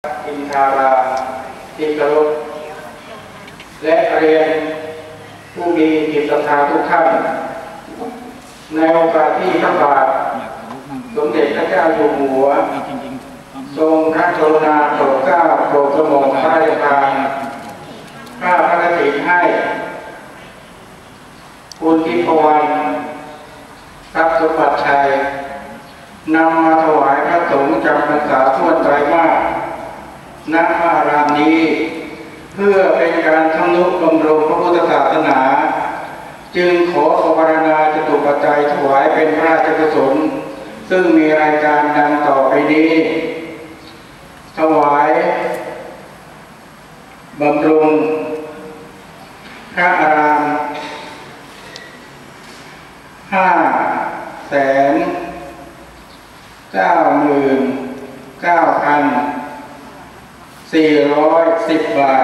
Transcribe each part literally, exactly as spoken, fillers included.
อินทารามที่เคารพและเรียนผู้มีจิตศรัทธาทุกท่านในโอกาสที่พระบาทสมเด็จพระเจ้าอยู่หัวทรงพระกรุณาโปรดเกล้าโปรดกระหม่อมพระราชทานข้าพระกฐินให้คุณทิพวรรณทรัพย์สมบัติชัยนำมาถวายพระสงฆ์จำพรรษาทั่วไตรมาสณพระอารามนี้เพื่อเป็นการทำนุบำรุงพระพุทธศาสนาจึงขอภาวนาจตุปัจจัยถวายเป็นพระราชกุศลซึ่งมีรายการดังต่อไปนี้ถวายบำรุงพระอารามห้าแสนเก้าหมื่นเก้าพันสี่ร้อยสิบบาท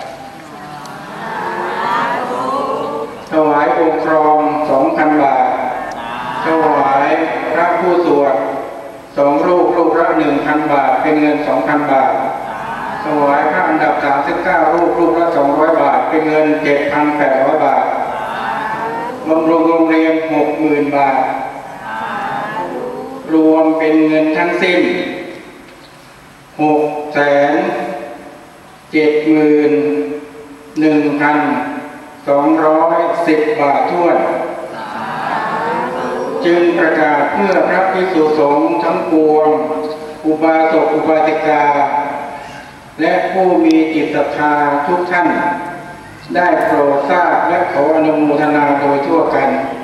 ถวายองค์ครองสองพันบาทถวายพระผู้สวดสองรูปรูปละหนึ่งพันบาทเป็นเงินสองพันบาทถวายพระอันดับสามสิบเก้ารูปรูปละสองร้อยบาทเป็นเงินเจ็ดพันแปดร้อยบาทบำรุงโรงเรียนหกหมื่นบาทรวมเป็นเงินทั้งสิ้นหกแสนเจ็ดหมื่นหนึ่งพันสองร้อยสิบบาทถ้วนจึงประกาศเพื่อพระภิกษุสงฆ์ทั้งปวงอุบาสกอุบาสิกาและผู้มีจิตศรัทธาทุกท่านได้โปรดทราบและขออนุโมทนาโดยทั่วกัน